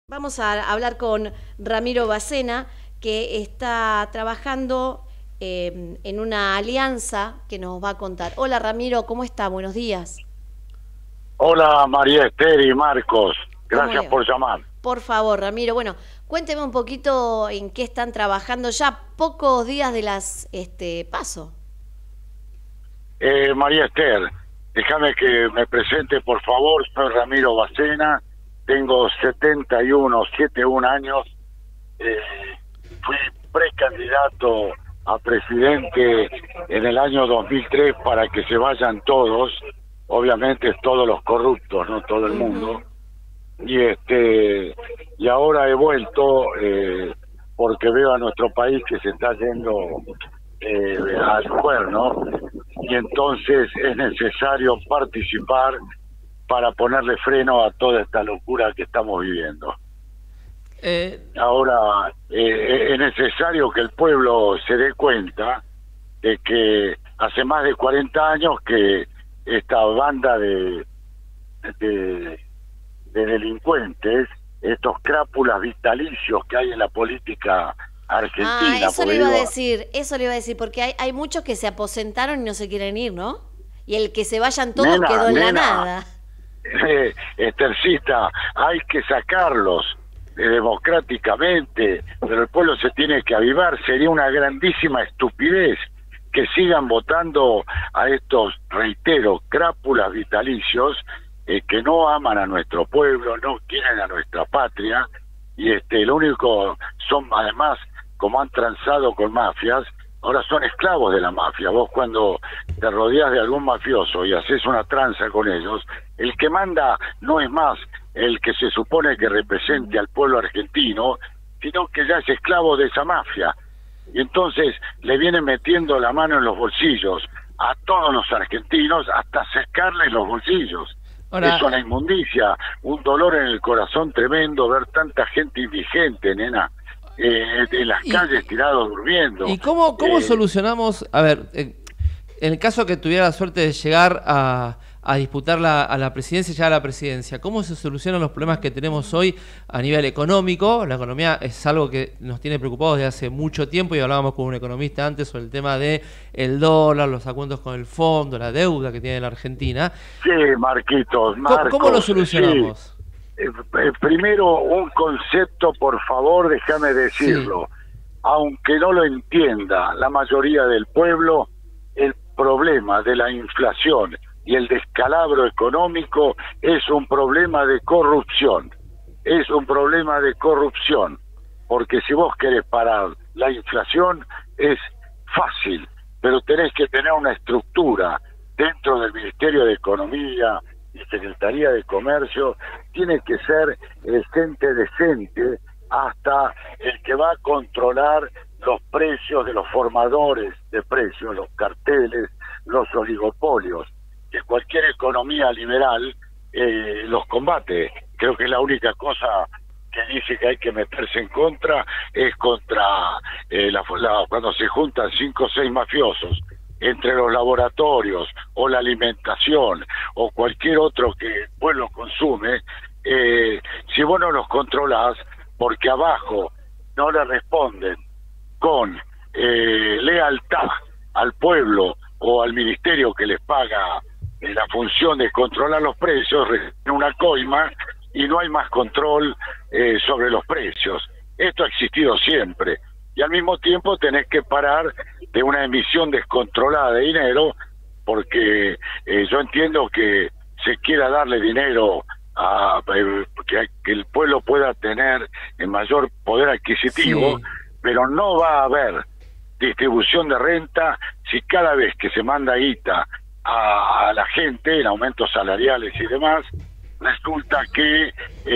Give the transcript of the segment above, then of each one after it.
Vamos a hablar con Ramiro Bacena, que está trabajando en una alianza que nos va a contar. Hola Ramiro, ¿cómo está? Buenos días. Hola María Esther y Marcos, ¿Cómo gracias le va? por llamar. Por favor, Ramiro, bueno, cuénteme un poquito en qué están trabajando ya pocos días de las paso. María Esther, déjame que me presente por favor, soy Ramiro Bacena, tengo 71 años, eh, fui precandidato a presidente en el año 2003 para que se vayan todos, obviamente todos los corruptos, no todo el mundo. Ujú. Y ahora he vuelto porque veo a nuestro país que se está yendo al cuerno, y entonces es necesario participar para ponerle freno a toda esta locura que estamos viviendo. Eh, Ahora es necesario que el pueblo se dé cuenta de que hace más de 40 años que esta banda de delincuentes, estos crápulas vitalicios que hay en la política Ah, argentina, porque digo, eso le iba a decir, porque hay muchos que se aposentaron y no se quieren ir, ¿no? Y el que se vayan todos nena, quedó en la nena, nada. Estercita, hay que sacarlos democráticamente, pero el pueblo se tiene que avivar. Sería una grandísima estupidez que sigan votando a estos, reitero, crápulas vitalicios que no aman a nuestro pueblo, no quieren a nuestra patria, y lo único son, además, como han transado con mafias, ahora son esclavos de la mafia. Vos cuando te rodeas de algún mafioso y haces una tranza con ellos, el que manda no es más el que se supone que represente al pueblo argentino, sino que ya es esclavo de esa mafia. Y entonces le vienen metiendo la mano en los bolsillos a todos los argentinos hasta secarles los bolsillos. Es ahora, una inmundicia, un dolor en el corazón tremendo ver tanta gente indigente, nena, en las y, calles tirados durmiendo. ¿y cómo Eh, solucionamos? A ver, en el caso que tuviera la suerte de llegar a disputar a la presidencia, ya a la presidencia, ¿cómo se solucionan los problemas que tenemos hoy a nivel económico? La economía es algo que nos tiene preocupados desde hace mucho tiempo y hablábamos con un economista antes sobre el tema de el dólar, los acuerdos con el fondo, la deuda que tiene la Argentina. sí, Marquitos, ¿Cómo lo Marcos, sí. solucionamos? Primero, un concepto, por favor, déjame Sí. decirlo. Aunque no lo entienda la mayoría del pueblo, el problema de la inflación y el descalabro económico es un problema de corrupción. Es un problema de corrupción. Porque si vos querés parar la inflación, es fácil, pero tenés que tener una estructura dentro del Ministerio de Economía y Secretaría de Comercio. Tiene que ser gente decente, hasta el que va a controlar los precios de los formadores de precios, los carteles, los oligopolios, que cualquier economía liberal los combate. Creo que la única cosa que dice que hay que meterse en contra es contra cuando se juntan 5 o 6 mafiosos entre los laboratorios o la alimentación o cualquier otro que el pueblo consume. Si vos no los controlás, porque abajo no le responden con lealtad al pueblo o al ministerio que les paga la función de controlar los precios, reciben una coima y no hay más control sobre los precios. Esto ha existido siempre, y al mismo tiempo tenés que parar de una emisión descontrolada de dinero, porque yo entiendo que se quiera darle dinero a que el pueblo pueda tener mayor poder adquisitivo, Sí. pero no va a haber distribución de renta si cada vez que se manda guita a la gente en aumentos salariales y demás, resulta que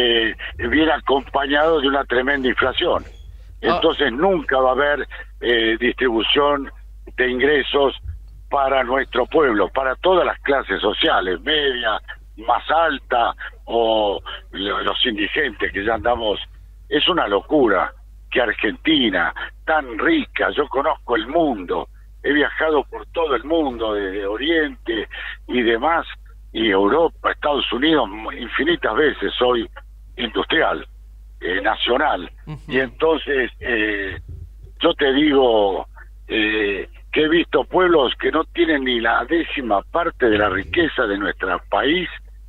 viene acompañado de una tremenda inflación. Ah, Entonces nunca va a haber distribución de ingresos para nuestro pueblo, para todas las clases sociales, media, más alta, o los indigentes que ya andamos. Es una locura que Argentina, tan rica, yo conozco el mundo, he viajado por todo el mundo, desde Oriente y demás, y Europa, Estados Unidos, infinitas veces soy industrial. nacional. Y entonces, yo te digo que he visto pueblos que no tienen ni la 10ª parte de la riqueza de nuestro país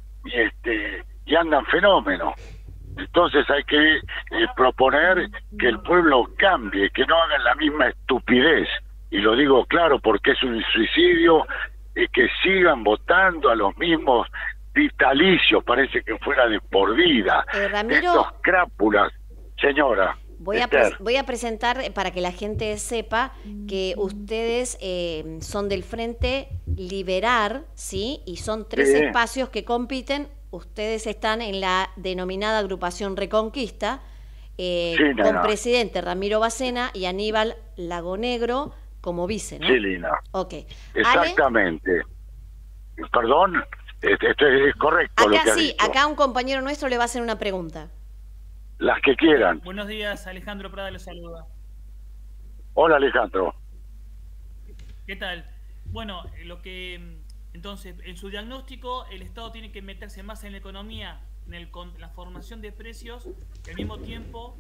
y andan fenómenos. Entonces hay que proponer que el pueblo cambie, que no hagan la misma estupidez. Y lo digo claro porque es un suicidio, que sigan votando a los mismos vitalicios, parece que fuera de por vida. Ramiro, estos crápulas, señora. Voy a presentar para que la gente sepa que ustedes son del Frente Liberar, ¿sí? Y son 3 espacios que compiten. Ustedes están en la denominada agrupación Reconquista, con presidente Ramiro Bacena y Aníbal Lagonegro como vice, ¿no? Sí, Lina. Ok. Exactamente. ¿Ale? Perdón, esto es correcto. Acá lo que sí, dicho. Acá un compañero nuestro le va a hacer una pregunta. Las que quieran. Buenos días, Alejandro Prada les saluda. Hola, Alejandro. ¿Qué tal? Bueno, entonces, en su diagnóstico, el Estado tiene que meterse más en la economía, en la formación de precios, y al mismo tiempo,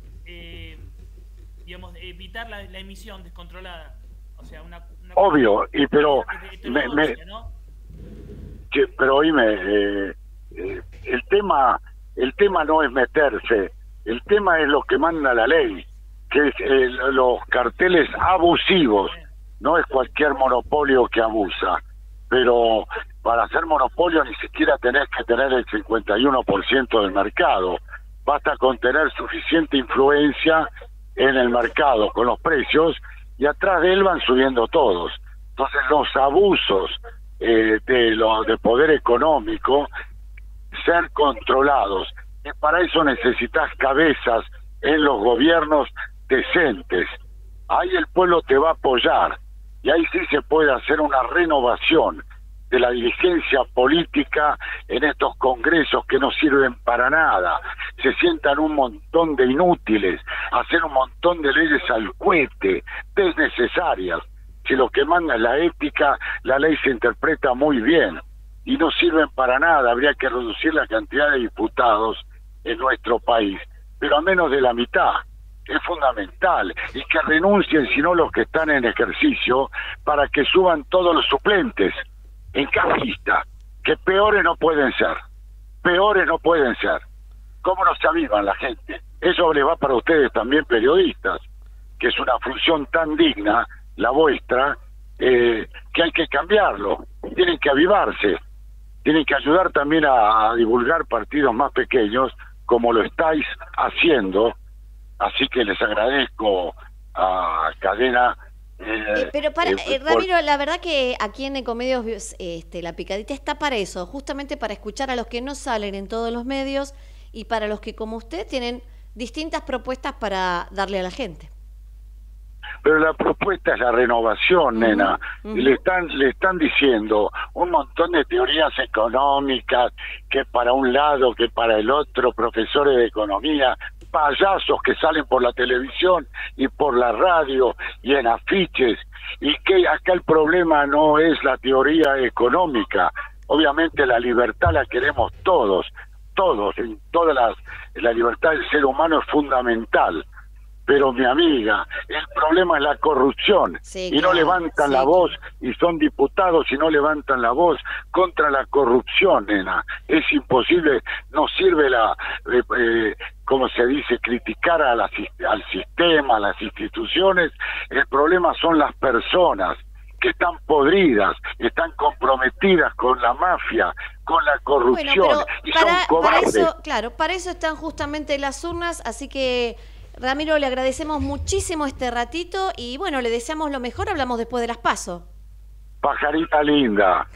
digamos, evitar la emisión descontrolada. O sea, obvio, pero ¿no? pero oíme, el tema no es meterse, el tema es lo que manda la ley, que es los carteles abusivos. No es cualquier monopolio que abusa, pero para hacer monopolio ni siquiera tenés que tener el 51% del mercado, basta con tener suficiente influencia en el mercado con los precios, y atrás de él van subiendo todos. Entonces los abusos de poder económico, ser controlados, y para eso necesitas cabezas en los gobiernos decentes. Ahí el pueblo te va a apoyar, y ahí sí se puede hacer una renovación de la dirigencia política en estos congresos que no sirven para nada. Se sientan un montón de inútiles, hacer un montón de leyes al cohete, desnecesarias. Si lo que manda es la ética, la ley se interpreta muy bien y no sirven para nada. Habría que reducir la cantidad de diputados en nuestro país, pero a menos de la mitad. Es fundamental, y que renuncien, si no los que están en ejercicio, para que suban todos los suplentes en cada lista, que peores no pueden ser, ¿Cómo no se avivan la gente? Eso les va para ustedes también, periodistas, que es una función tan digna, la vuestra, que hay que cambiarlo, tienen que avivarse, tienen que ayudar también a divulgar partidos más pequeños, como lo estáis haciendo. Así que les agradezco a Cadena. Pero Ramiro, la verdad que aquí en Ecomedios La Picadita está para eso, justamente para escuchar a los que no salen en todos los medios y para los que, como usted, tienen distintas propuestas para darle a la gente. Pero la propuesta es la renovación, nena. Le están diciendo un montón de teorías económicas, que para un lado, que para el otro, profesores de economía, payasos que salen por la televisión y por la radio y en afiches, y que acá el problema no es la teoría económica. Obviamente la libertad la queremos todos, en la libertad del ser humano es fundamental. Pero mi amiga, el problema es la corrupción, sí, y claro, no levantan la voz, y son diputados y no levantan la voz contra la corrupción, nena. Es imposible, no sirve como se dice, criticar al sistema, a las instituciones. El problema son las personas que están podridas, están comprometidas con la mafia, con la corrupción, bueno, y son cobardes. Para eso están justamente las urnas, así que Ramiro, le agradecemos muchísimo este ratito y bueno, le deseamos lo mejor, hablamos después de las PASO. Pajarita linda.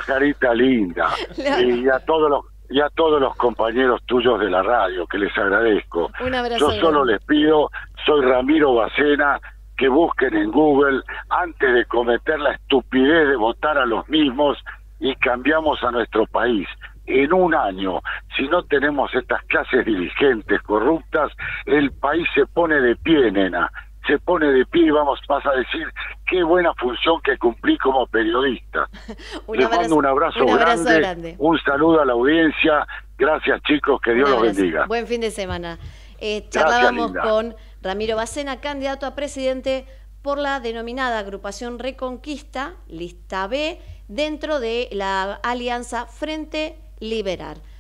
Y a todos los compañeros tuyos de la radio, que les agradezco. Un abrazo. Yo solo les pido, soy Ramiro Bacena, que busquen en Google antes de cometer la estupidez de votar a los mismos, y cambiamos a nuestro país. En un año, si no tenemos estas clases dirigentes corruptas, el país se pone de pie, nena. Se pone de pie y vas a decir qué buena función que cumplí como periodista. Les mando un abrazo grande, un saludo a la audiencia. Gracias, chicos, que Dios los bendiga. Buen fin de semana. Charlábamos Linda. con Ramiro Bacena, candidato a presidente por la denominada agrupación Reconquista, lista B, dentro de la alianza Frente Liberar.